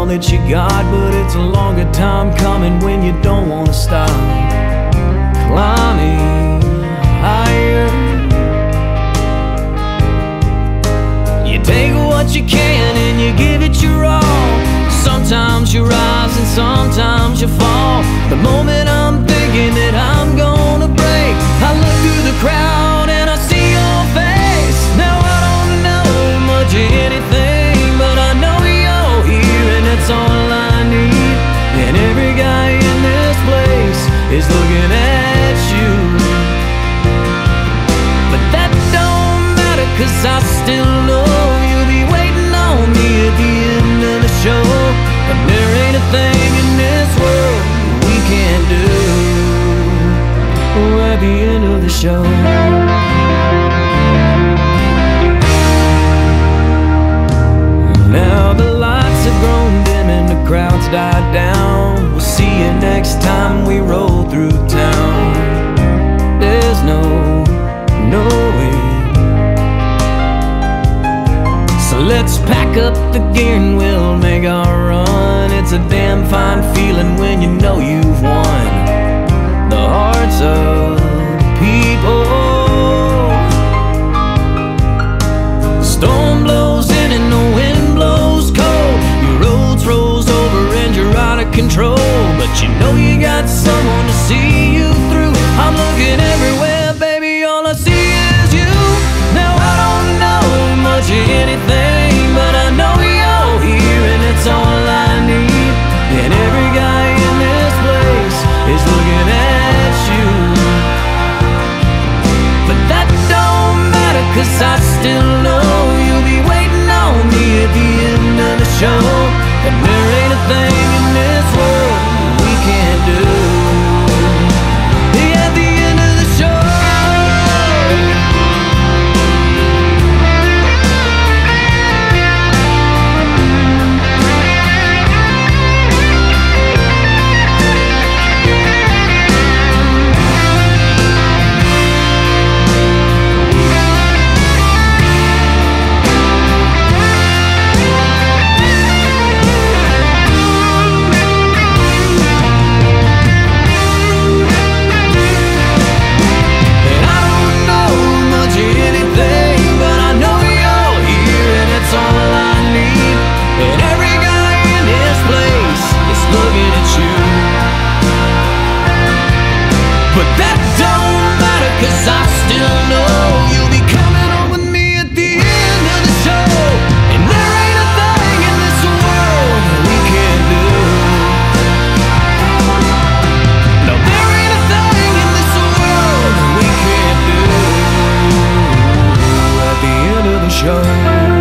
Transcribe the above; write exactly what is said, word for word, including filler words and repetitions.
that you got, but it's a longer time coming when you don't want to stop climbing higher. You take what you can and you give it your all. Sometimes you rise and sometimes you fall. The moment I'm thinking that I'm gonna break, I look through the crowd and I see your face. Now I don't know much of anything, but I know you're here and that's all I need. And every guy in this place is looking at you. But that don't matter, cause I still know you'll be waiting on me at the end of the show. And there ain't a thing in this world we can't do at the end of the show. Now the lights have grown dim and the crowd's died down. We'll see you next time we roll through town. There's no knowing. So let's pack up the gear and we'll make our run. It's a damn fine feeling when you know you've won the hearts of people. The storm blows in and the wind blows cold. Your road's froze over and you're out of control, but you know you got someone to see you through. I'm looking everywhere, baby, all I see is you. Now I don't know much of anything, but I know you're here and it's all I need. And every guy in this place is looking at you. But that don't matter, cause I still know you'll be waiting on me at the end of the show. And there ain't a thing in this world we can't do at the end of the show. But that don't matter, cause I still know you'll be coming home with me at the end of the show. And there ain't a thing in this world that we can't do. No, there ain't a thing in this world that we can't do at the end of the show.